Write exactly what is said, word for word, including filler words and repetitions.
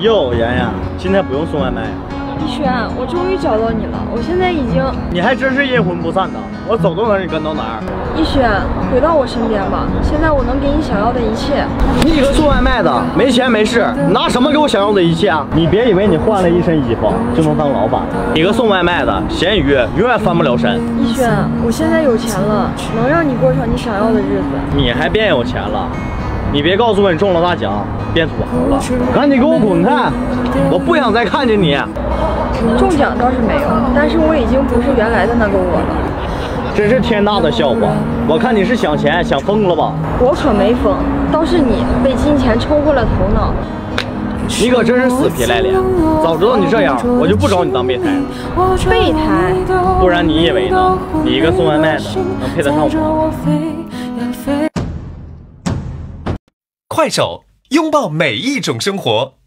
哟，妍妍，今天不用送外卖呀？ 一轩，我终于找到你了，我现在已经…… 你还真是阴魂不散的，我走到哪儿你跟到哪儿。 一轩，回到我身边吧，现在我能给你想要的一切。 你一个送外卖的，没钱没势，拿什么给我想要的一切啊？你别以为你换了一身衣服就能当老板。一个送外卖的，咸鱼永远翻不了身。 一轩，我现在有钱了，能让你过上你想要的日子。 你还变有钱了？你别告诉我你中了大奖，变土豪了，赶紧给我滚开！我不想再看见你。 中奖倒是没有，但是我已经不是原来的那个我了。 真是天大的笑话！我看你是想钱想疯了吧？ 我可没疯，倒是你被金钱冲昏了头脑。 你可真是死皮赖脸！早知道你这样，我就不找你当备胎。 备胎？ 不然你以为呢？你一个送外卖的，能配得上我？ 快手，拥抱每一种生活。